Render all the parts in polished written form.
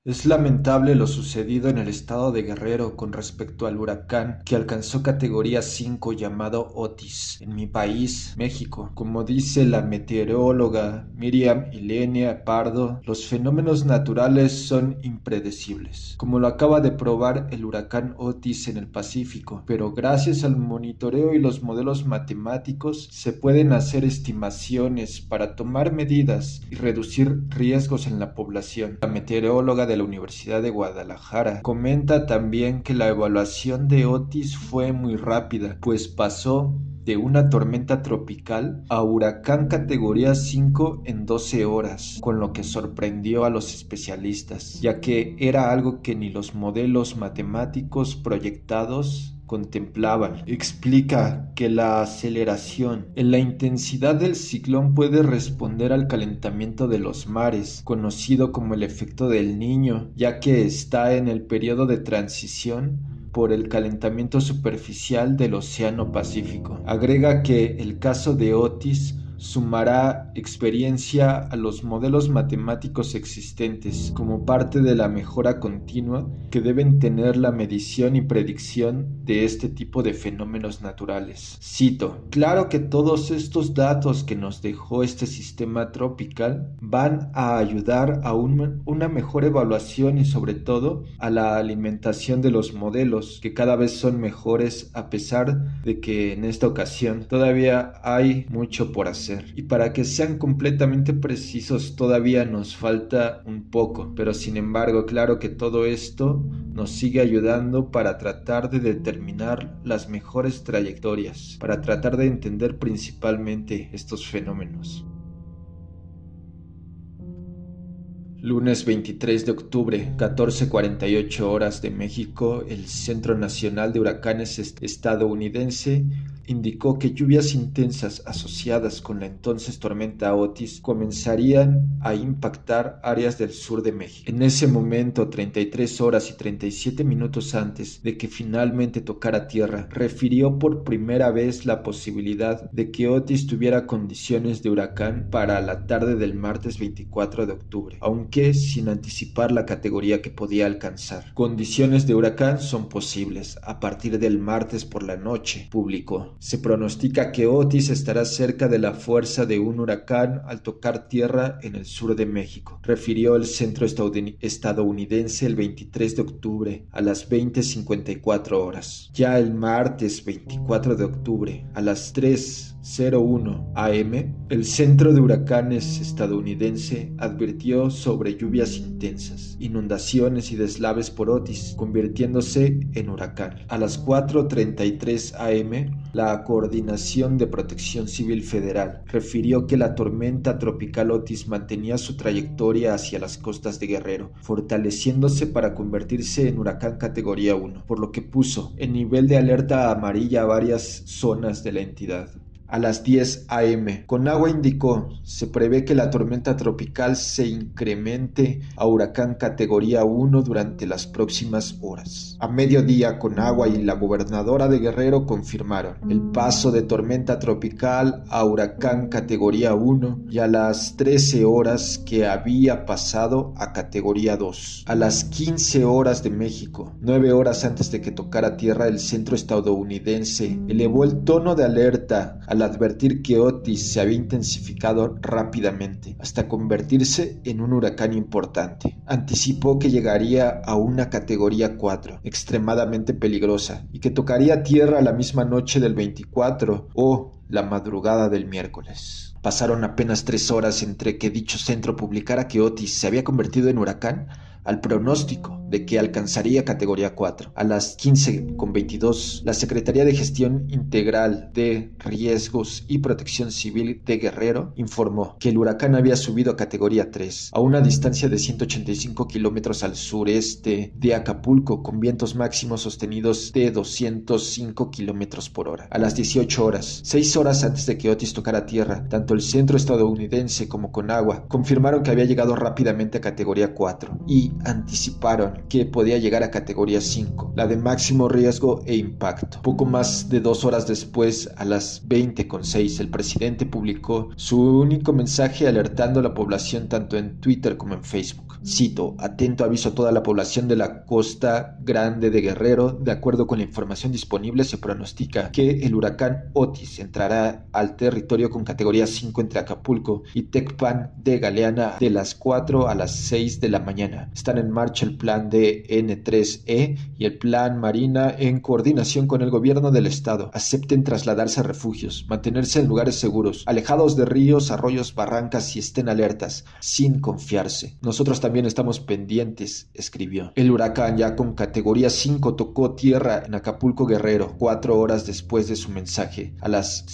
Es lamentable lo sucedido en el estado de Guerrero con respecto al huracán que alcanzó categoría 5 llamado Otis en mi país, México. Como dice la meteoróloga Miriam Ilenia Pardo, los fenómenos naturales son impredecibles, como lo acaba de probar el huracán Otis en el Pacífico, pero gracias al monitoreo y los modelos matemáticos se pueden hacer estimaciones para tomar medidas y reducir riesgos en la población. La meteoróloga de la Universidad de Guadalajara comenta también que la evaluación de Otis fue muy rápida, pues pasó de una tormenta tropical a huracán categoría 5 en 12 horas, con lo que sorprendió a los especialistas, ya que era algo que ni los modelos matemáticos proyectados contemplaban. Explica que la aceleración en la intensidad del ciclón puede responder al calentamiento de los mares, conocido como el efecto del Niño, ya que está en el periodo de transición por el calentamiento superficial del Océano Pacífico. Agrega que el caso de Otis sumará experiencia a los modelos matemáticos existentes como parte de la mejora continua que deben tener la medición y predicción de este tipo de fenómenos naturales. Cito: claro que todos estos datos que nos dejó este sistema tropical van a ayudar a una mejor evaluación y sobre todo a la alimentación de los modelos, que cada vez son mejores a pesar de que en esta ocasión todavía hay mucho por hacer. Y para que sean completamente precisos todavía nos falta un poco, pero sin embargo, claro que todo esto nos sigue ayudando para tratar de determinar las mejores trayectorias, para tratar de entender principalmente estos fenómenos. Lunes 23 de octubre, 14:48 horas de México, el Centro Nacional de Huracanes estadounidense indicó que lluvias intensas asociadas con la entonces tormenta Otis comenzarían a impactar áreas del sur de México. En ese momento, 33 horas y 37 minutos antes de que finalmente tocara tierra, refirió por primera vez la posibilidad de que Otis tuviera condiciones de huracán para la tarde del martes 24 de octubre, aunque sin anticipar la categoría que podía alcanzar. Condiciones de huracán son posibles a partir del martes por la noche, publicó. Se pronostica que Otis estará cerca de la fuerza de un huracán al tocar tierra en el sur de México, refirió el centro estadounidense el 23 de octubre a las 20:54 horas. Ya el martes 24 de octubre a las 3:01 am, el centro de huracanes estadounidense advirtió sobre lluvias intensas, inundaciones y deslaves por Otis, convirtiéndose en huracán. A las 4:33 am, la Coordinación de Protección Civil Federal refirió que la tormenta tropical Otis mantenía su trayectoria hacia las costas de Guerrero, fortaleciéndose para convertirse en huracán categoría 1, por lo que puso en nivel de alerta amarilla a varias zonas de la entidad. A las 10 am, Conagua indicó, se prevé que la tormenta tropical se incremente a huracán categoría 1 durante las próximas horas. A mediodía, Conagua y la gobernadora de Guerrero confirmaron el paso de tormenta tropical a huracán categoría 1 y a las 13 horas que había pasado a categoría 2. A las 15 horas de México, 9 horas antes de que tocara tierra, el centro estadounidense elevó el tono de alerta al advertir que Otis se había intensificado rápidamente hasta convertirse en un huracán importante. Anticipó que llegaría a una categoría 4, extremadamente peligrosa, y que tocaría tierra la misma noche del 24 o la madrugada del miércoles. Pasaron apenas 3 horas entre que dicho centro publicara que Otis se había convertido en huracán al pronóstico de que alcanzaría categoría 4. A las 15:22, la Secretaría de Gestión Integral de Riesgos y Protección Civil de Guerrero informó que el huracán había subido a categoría 3, a una distancia de 185 kilómetros al sureste de Acapulco, con vientos máximos sostenidos de 205 kilómetros por hora. A las 18 horas, 6 horas antes de que Otis tocara tierra, tanto el centro estadounidense como Conagua confirmaron que había llegado rápidamente a categoría 4 y y anticiparon que podía llegar a categoría 5, la de máximo riesgo e impacto. Poco más de 2 horas después, a las 20:06, el presidente publicó su único mensaje alertando a la población tanto en Twitter como en Facebook. Cito: atento aviso a toda la población de la Costa Grande de Guerrero. De acuerdo con la información disponible, se pronostica que el huracán Otis entrará al territorio con categoría 5 entre Acapulco y Tecpan de Galeana de las 4 a las 6 de la mañana. Están en marcha el plan de N3E y el plan Marina en coordinación con el gobierno del estado. Acepten trasladarse a refugios, mantenerse en lugares seguros, alejados de ríos, arroyos, barrancas y estén alertas, sin confiarse. Nosotros también estamos pendientes, escribió. El huracán, ya con categoría 5, tocó tierra en Acapulco, Guerrero, 4 horas después de su mensaje, a las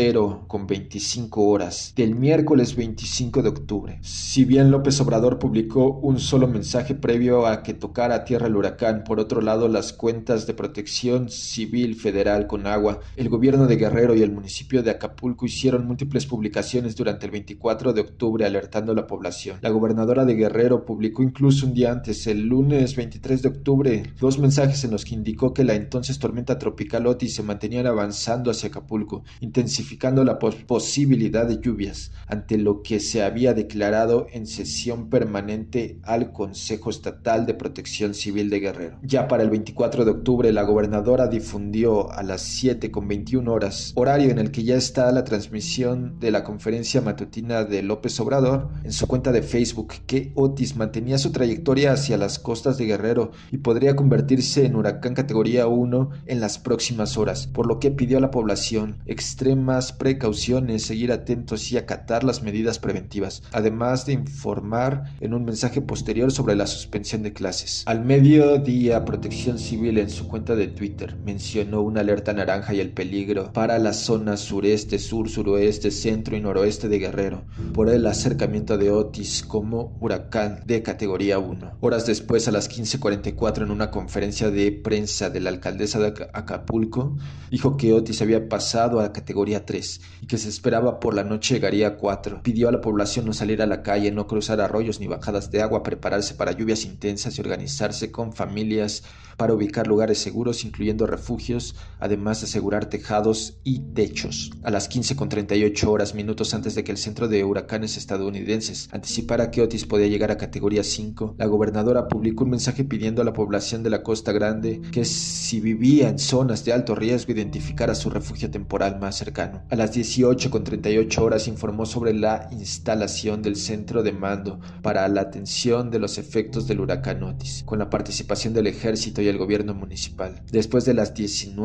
0:25 horas del miércoles 25 de octubre. Si bien López Obrador publicó un solo mensaje previo a que tocara tierra el huracán, por otro lado, las cuentas de Protección Civil Federal Conagua, el gobierno de Guerrero y el municipio de Acapulco hicieron múltiples publicaciones durante el 24 de octubre alertando a la población. La gobernadora de Guerrero publicó incluso un día antes, el lunes 23 de octubre, 2 mensajes en los que indicó que la entonces tormenta tropical Otis se mantenía avanzando hacia Acapulco, intensificando la posibilidad de lluvias, ante lo que se había declarado en sesión permanente al Consejo Estatal de Protección Civil de Guerrero. Ya para el 24 de octubre, la gobernadora difundió a las 7:21 horas, horario en el que ya está la transmisión de la conferencia matutina de López Obrador, en su cuenta de Facebook, que Otis mantenía su trayectoria hacia las costas de Guerrero y podría convertirse en huracán categoría 1 en las próximas horas, por lo que pidió a la población extremas precauciones, seguir atentos y acatar las medidas preventivas, además de informar en un mensaje posterior sobre la suspensión de clases. Al mediodía, Protección Civil en su cuenta de Twitter mencionó una alerta naranja y el peligro para las zonas sureste, sur, suroeste, centro y noroeste de Guerrero por el acercamiento de Otis como huracán de categoría 1. Horas después, a las 15:44, en una conferencia de prensa de la alcaldesa de Acapulco, dijo que Otis había pasado a categoría 3 y que se esperaba por la noche llegaría a 4. Pidió a la población no salir a la calle, no cruzar arroyos ni bajadas de agua, prepararse para lluvias intensas y organizarse con familias para ubicar lugares seguros, incluyendo refugios, además de asegurar tejados y techos. A las 15:38 horas, minutos antes de que el Centro de Huracanes estadounidenses anticipara que Otis podía llegar a categoría 5, la gobernadora publicó un mensaje pidiendo a la población de la Costa Grande que, si vivía en zonas de alto riesgo, identificara su refugio temporal más cercano. A las 18:38 horas informó sobre la instalación del centro de mando para la atención de los efectos del huracán Otis, con la participación del ejército y el gobierno municipal. Después de las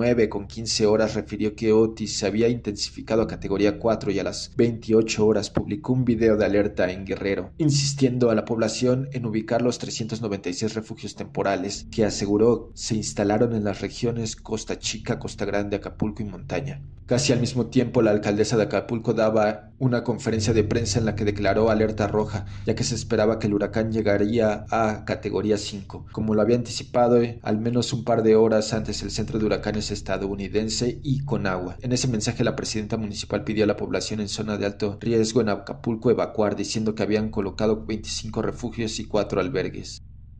19:15 horas refirió que Otis se había intensificado a categoría 4 y a las 28 horas publicó un video de alerta en Guerrero, insistiendo a la población en ubicar los 396 refugios temporales que aseguró se instalaron en las regiones Costa Chica, Costa Grande, Acapulco y Montaña. Casi al mismo tiempo, la alcaldesa de Acapulco daba una conferencia de prensa en la que declaró alerta roja, ya que se esperaba que el huracán llegaría a categoría 5, como lo había anticipado al menos un par de horas antes el Centro de Huracanes estadounidense y Conagua. En ese mensaje, la presidenta municipal pidió a la población en zona de alto riesgo en Acapulco evacuar, diciendo que habían colocado 25 refugios y 4 albergues.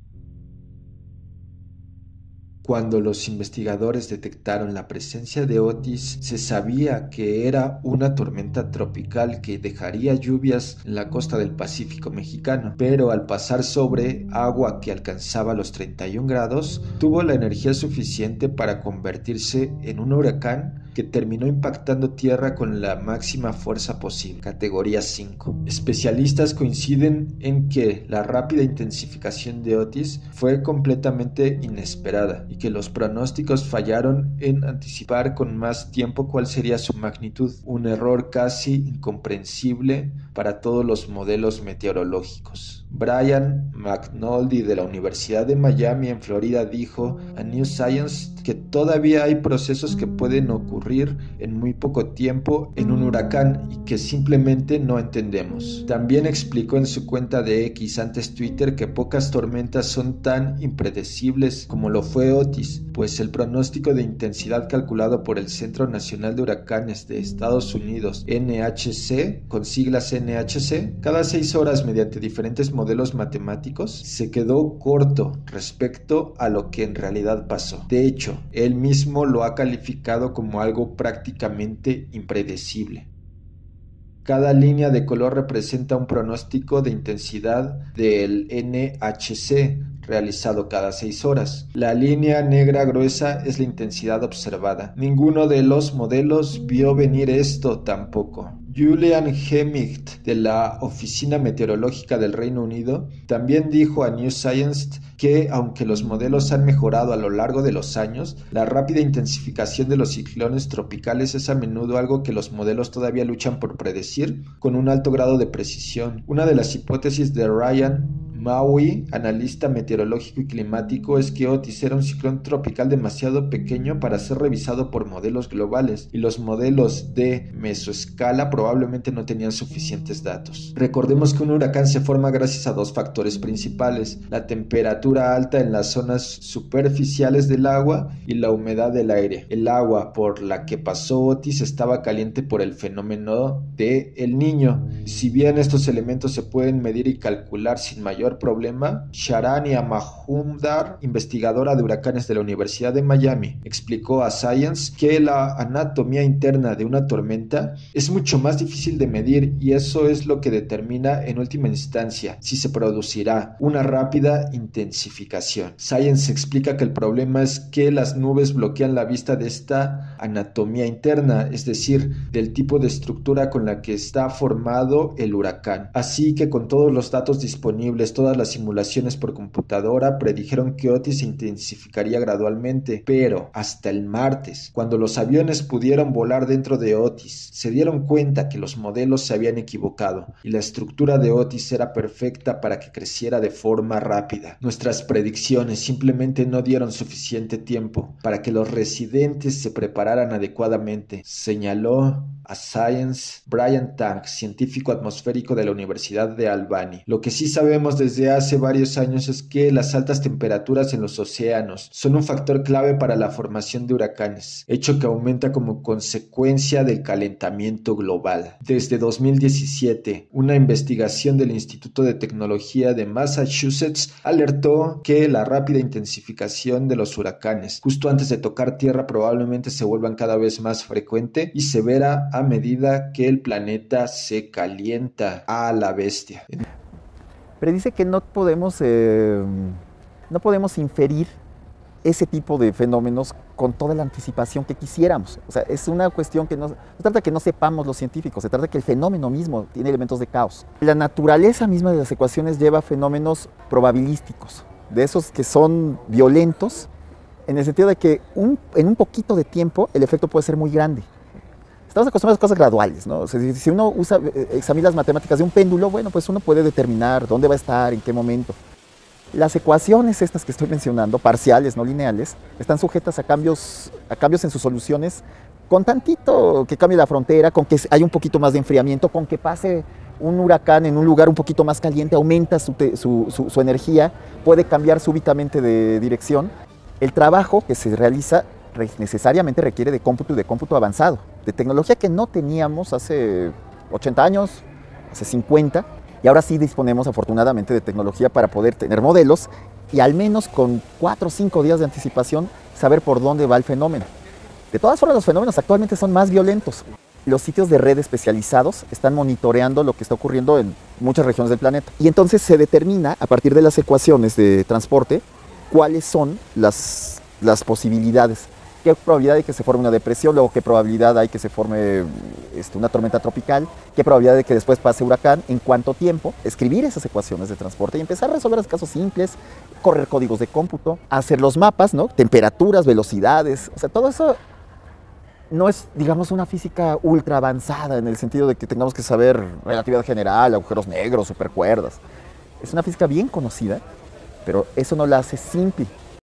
Cuando los investigadores detectaron la presencia de Otis, se sabía que era una tormenta tropical que dejaría lluvias en la costa del Pacífico mexicano, pero al pasar sobre agua que alcanzaba los 31 grados, tuvo la energía suficiente para convertirse en un huracán que terminó impactando tierra con la máxima fuerza posible, categoría 5. Especialistas coinciden en que la rápida intensificación de Otis fue completamente inesperada y que los pronósticos fallaron en anticipar con más tiempo cuál sería su magnitud, un error casi incomprensible para todos los modelos meteorológicos. Brian McNulty de la Universidad de Miami en Florida dijo a New Science que todavía hay procesos que pueden ocurrir en muy poco tiempo en un huracán y que simplemente no entendemos. También explicó en su cuenta de X, antes Twitter, que pocas tormentas son tan impredecibles como lo fue Otis, pues el pronóstico de intensidad calculado por el Centro Nacional de Huracanes de Estados Unidos, NHC, con siglas NHC, cada 6 horas mediante diferentes modelos modelos matemáticos, se quedó corto respecto a lo que en realidad pasó. De hecho, él mismo lo ha calificado como algo prácticamente impredecible. Cada línea de color representa un pronóstico de intensidad del NHC realizado cada 6 horas. La línea negra gruesa es la intensidad observada. Ninguno de los modelos vio venir esto tampoco. Julian Hemigt, de la Oficina Meteorológica del Reino Unido, también dijo a New Science que, aunque los modelos han mejorado a lo largo de los años, la rápida intensificación de los ciclones tropicales es a menudo algo que los modelos todavía luchan por predecir con un alto grado de precisión. Una de las hipótesis de Ryan Maui, analista meteorológico y climático, es que Otis era un ciclón tropical demasiado pequeño para ser revisado por modelos globales, y los modelos de mesoescala probablemente no tenían suficientes datos. Recordemos que un huracán se forma gracias a dos factores principales: la temperatura alta en las zonas superficiales del agua y la humedad del aire. El agua por la que pasó Otis estaba caliente por el fenómeno de El Niño. Si bien estos elementos se pueden medir y calcular sin mayor problema, Sharanya Majumdar, investigadora de huracanes de la Universidad de Miami, explicó a Science que la anatomía interna de una tormenta es mucho más difícil de medir, y eso es lo que determina en última instancia si se producirá una rápida intensificación. Science explica que el problema es que las nubes bloquean la vista de esta anatomía interna, es decir, del tipo de estructura con la que está formado el huracán. Así que con todos los datos disponibles, todas las simulaciones por computadora predijeron que Otis se intensificaría gradualmente, pero hasta el martes, cuando los aviones pudieron volar dentro de Otis, se dieron cuenta que los modelos se habían equivocado y la estructura de Otis era perfecta para que creciera de forma rápida. Nuestras predicciones simplemente no dieron suficiente tiempo para que los residentes se prepararan adecuadamente, señaló a Science Brian Tank, científico atmosférico de la Universidad de Albany. Lo que sí sabemos desde hace varios años es que las altas temperaturas en los océanos son un factor clave para la formación de huracanes, hecho que aumenta como consecuencia del calentamiento global. Desde 2017, una investigación del Instituto de Tecnología de Massachusetts alertó que la rápida intensificación de los huracanes justo antes de tocar tierra probablemente se vuelvan cada vez más frecuente y severa a medida que el planeta se calienta. A la bestia. Predice que no podemos inferir ese tipo de fenómenos con toda la anticipación que quisiéramos. O sea, es una cuestión que no se trata de que no sepamos los científicos, se trata de que el fenómeno mismo tiene elementos de caos. La naturaleza misma de las ecuaciones lleva fenómenos probabilísticos, de esos que son violentos, en el sentido de que en un poquito de tiempo el efecto puede ser muy grande. Estamos acostumbrados a cosas graduales, ¿no? O sea, si uno examina las matemáticas de un péndulo, bueno, pues uno puede determinar dónde va a estar, en qué momento. Las ecuaciones estas que estoy mencionando, parciales, no lineales, están sujetas a cambios en sus soluciones, con tantito que cambie la frontera, con que haya un poquito más de enfriamiento, con que pase un huracán en un lugar un poquito más caliente, aumenta su energía, puede cambiar súbitamente de dirección. El trabajo que se realiza necesariamente requiere de cómputo y de cómputo avanzado, de tecnología que no teníamos hace 80 años, hace 50, y ahora sí disponemos afortunadamente de tecnología para poder tener modelos y al menos con 4 o 5 días de anticipación saber por dónde va el fenómeno. De todas formas, los fenómenos actualmente son más violentos. Los sitios de red especializados están monitoreando lo que está ocurriendo en muchas regiones del planeta, y entonces se determina a partir de las ecuaciones de transporte cuáles son las posibilidades. ¿Qué probabilidad hay que se forme una depresión? Luego, ¿qué probabilidad hay que se forme una tormenta tropical? ¿Qué probabilidad de que después pase huracán? ¿En cuánto tiempo? Escribir esas ecuaciones de transporte y empezar a resolver los casos simples, correr códigos de cómputo, hacer los mapas, ¿no? Temperaturas, velocidades, o sea, todo eso no es, digamos, una física ultra avanzada en el sentido de que tengamos que saber relatividad general, agujeros negros, supercuerdas. Es una física bien conocida, pero eso no la hace simple.